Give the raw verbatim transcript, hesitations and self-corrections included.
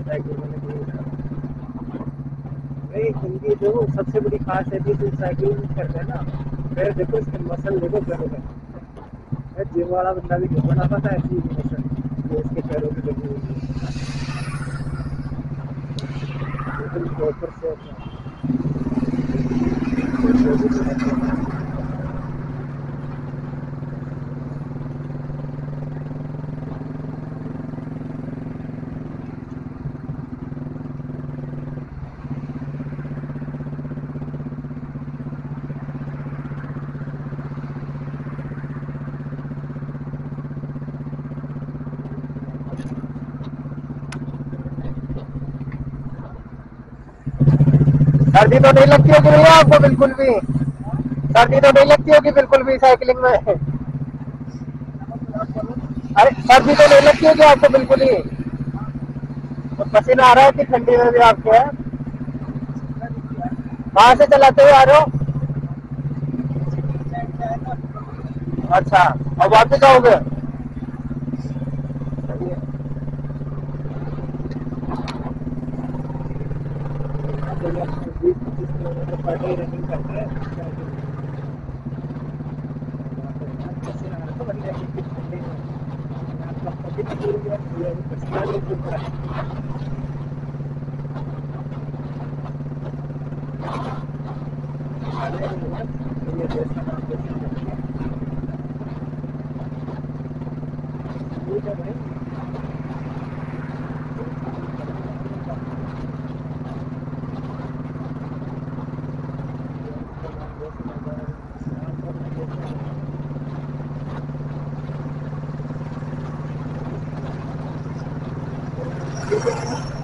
Cycle मैंने नहीं उठाया। नहीं, इनकी जो सबसे बड़ी खास है कि जो साइकिलिंग करते हैं ना, पैर देखो इसके मसल देखो पैरों में। जिम वाला बंदा भी नहीं बना पाता ऐसी मसल जो इसके पैरों की लगी हुई है, बिल्कुल प्रॉपर से अपना। सर्दी तो नहीं लगती होगी भैया आपको बिल्कुल भी? सर्दी तो नहीं लगती होगी बिल्कुल भी साइकिलिंग में? अरे सर्दी तो नहीं लगती होगी आपको बिल्कुल ही? तो पसीना आ रहा है कि ठंडी में भी आपके है? कहाँ से चलाते हुए आ रहे हो? अच्छा, अब वापस आओगे? सही है। बीस पच्चीस किलोमीटर पर डे रनिंग करते हैं। पसीना आ रहा था बढ़िया, क्योंकि ठंडी में आपका पसीना पूरी पसीना नहीं छूट रहा है। ये देश का नाम रोशन करेंगे। ठीक है भाई। ठीक है।